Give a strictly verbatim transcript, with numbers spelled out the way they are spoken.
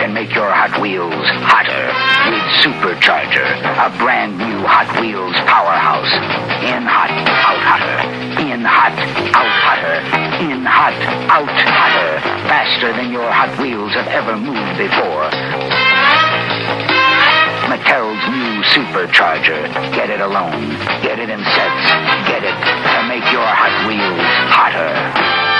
can make your Hot Wheels hotter with Supercharger, a brand new Hot Wheels powerhouse. In hot, out hotter. In hot, out hotter. In hot, out hotter. Faster than your Hot Wheels have ever moved before. Mattel's new Supercharger. Get it alone. Get it in sets. Get it to make your Hot Wheels hotter.